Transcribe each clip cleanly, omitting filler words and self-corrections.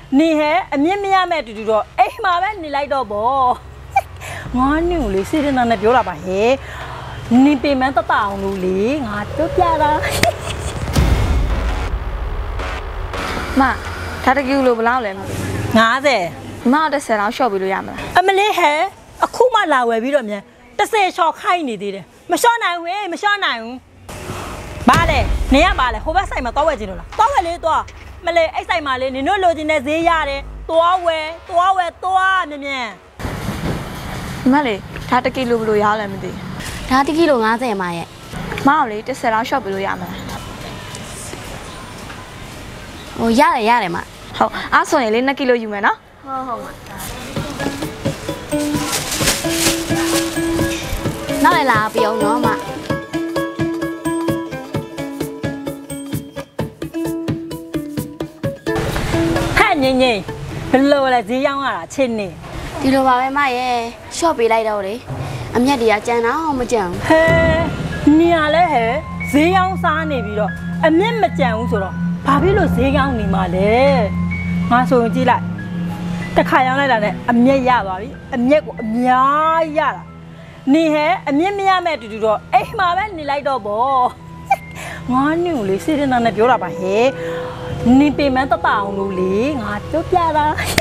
นี่แฮะเมียไม่ยาแม่တူတော့အိမ်မှာပဲနေလိုက်တော့ဗောငါနင့်ကိုလေစေတနာနဲ့ပြောတာပါဟဲ့နင်ပင်မတတအောင်လို့လေငါပြောပြတာမဒါတကယ်လို့ဘလောက်လဲမသိ 50 မ10လောက်ရှော့ပေးလို့ရမလားအမလေးဟဲ့အခုမှလာဝယ်ပြီးတော့မြန်10ချော်ခိုင်းနေသေးတယ်မလျှော့နိုင်ဘူးမလျှော့နိုင်ဘူးဘာလဲနေရပါလဲဟိုဘက်ဆိုင်မှာတော့ဝယ်ခြင်းလို့လားတော့ဝယ်လေးတော့မလေးအဲ့ဆိုင်မှာလေနင်တို့လိုချင်တဲ့ဈေးရတယ်သွားဝယ်မြန်မလေးဒါတကယ်လို့ဘလို့ရလဲမသိဒါ1ကီလို50မှာရဲ့မအောင်လေ10လောက်ရှော့ပေးလို့ရမလားဟိုရတယ်မဟုတ်အဲ့ဆိုရင်လေ2ကီလိုယူမယ်နော်ဟုတ်နောက်လည်းလာပြောင်းနော်မငိမ့်ဘလို့လဲဈေးရောက်ရတာချင်းနေဒီလိုပါပဲမရဲ့ရှော့ပေးလိုက်တော့လေအမျက်တွေကကြမ်းတော့မကြမ်းဟဲနေရလဲဟဲဈေးရောက်စားနေပြီးတော့အမျက်မကြမ်းဘူးဆိုတော့ဘာဖြစ်လို့ဈေးရောက်နေမှာလဲငါဆိုရင်ကြည့်လိုက်တစ်ခါရောက်လိုက်တာနဲ့အမျက်ရသွားပြီအမျက်ကိုအများကြီးရတာနေဟဲအမျက်မရမဲ့တူတော့အိမ်မှာပဲနေလိုက်တော့ဗောငါနင့်ကိုလေစေတနာနဲ့ပြောတာပါဟဲနင်ပင်မတတအောင်လို့လေငါပြောပြတာ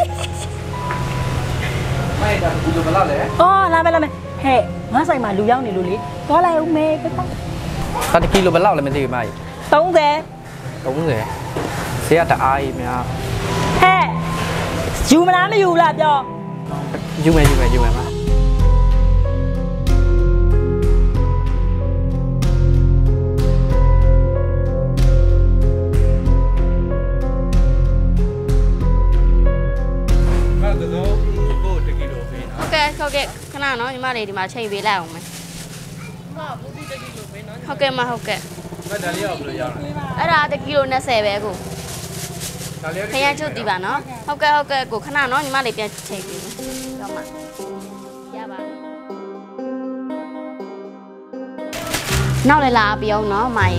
မိုက်တာဘူးလို့မလားလေအော်လာမယ်ဟဲ့ငါဆိုင်မှာလူရောက်နေလို့လေသွားလိုက်ဦးမေပြတ်တာ1ကီလိုဘယ်လောက်လဲမသိဘူးမိုက် 30 ဈေးကတအားကြီးများဟဲ့ယူမလားမယူလားပြောယူမယ်မဟုတ်ကဲ့ခဏနော်ညီမလေးဒီမှာချိန်ပေးလိုက်အောင်မယ်ဟုတ်ကဲ့ဟုတ်ကဲ့ဒါလေးရောက်ဘယ်လိုရလဲအဲ့ဒါ1ကီလို20ပဲကိုခရမ်းချုပ်တီးပါနော်ဟုတ်ကဲ့ကိုခဏနော်ညီမလေးပြန်ချိန်ပေးမယ်တော့မှရပါနောက်လည်းလာပြောင်းနော်မိုင်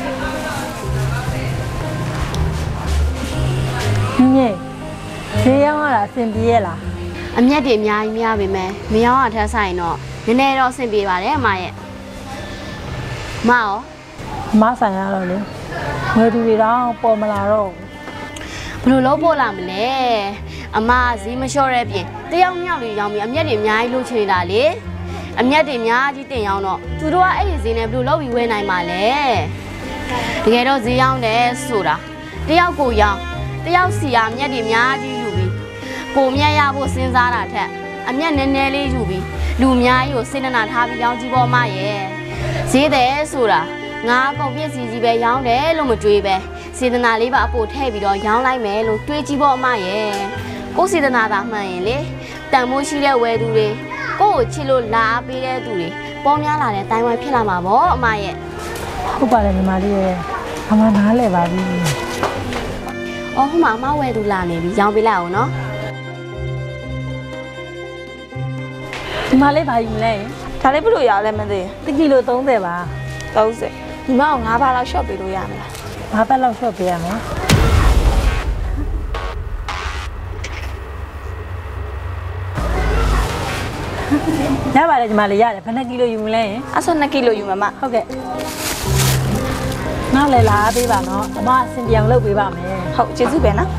ညေဈေးရောက်ရတာအဆင်ပြေရလားအမျက်တွေအများကြီးများပေမဲ့မရောအောင်ထပ်ဆိုင်တော့နည်းနည်းတော့အဆင်ပြေပါတယ်အမရဲ့မရောမဆိုင်ရတော့လေငွေတူတွေတော့ပေါ်မလာတော့ဘယ်လိုလုပ်ပေါ်လာမလဲအမဈေးမလျှော့တဲ့ပြင်တယောက်မြောက်တွေရောင်းပြီးအမျက်တွေအများကြီးလုပ်ချင်နေတာလေအမျက်တွေအများကြီးတင်ရောင်းတော့သူတို့ကအဲ့ဒီဈေးနဲ့ဘယ်လိုလုပ်ပြီးဝယ်နိုင်မှာလဲတကယ်တော့ဈေးရောင်းတယ်ဆိုတာတယောက်ကိုရောင်းတယောက်စီကအမျက်တွေအများကြီးယူပြီးကိုမြတ်ရဖို့စဉ်းစားတာထက်အမျက်နည်းနည်းလေးယူပြီးလူအများကြီးကိုစေတနာထားပြီးရောင်းကြည့်ပေါ်မရဲ့ဈေးတယ်ဆိုတာငါကုန်ပြည့်စည်ကြီးပဲရောင်းတယ်လို့မတွေးပဲစေတနာလေးပါအပို့ထည့်ပြီးတော့ရောင်းလိုက်မယ်လို့တွေးကြည့်ပေါ်မရဲ့ကိုစေတနာသာမှန်ရင်လေတန်မိုးရှိတဲ့ဝယ်သူတွေကိုချစ်လို့လာပေးတဲ့သူတွေပေါများလာတဲ့တိုင်းဝိုင်းဖြစ်လာမှာပေါ့အမရဲ့ဟုတ်ပါတယ်ညီမလေးရဲ့အမနားလဲပါပြီအော်ဟိုမှာအမဝယ်သူလာနေပြီရောင်းပေးလိုက်အောင်နော်ဒီမလေးဘာယူမလဲဒါလေးဘလို့ရလဲမသိ 1ကီလို30ပါ 30ဒီမအောင်5ပါးလောက်ရှော့ပေးလို့ရမလား 5ပတ်လောက်ရှော့ပေးရမယ်ရပါတယ်ဒီမလေးရတယ်ဘယ်နှကီလိုယူမလဲအဲ့ဆို2ကီလိုယူမှာမဟုတ်ကဲ့နောက်လည်းလာပေးပါနော်အမအစင်ပြောင်လုပ်ပေးပါမယ်ဟုတ်ကျေးဇူးပဲနော်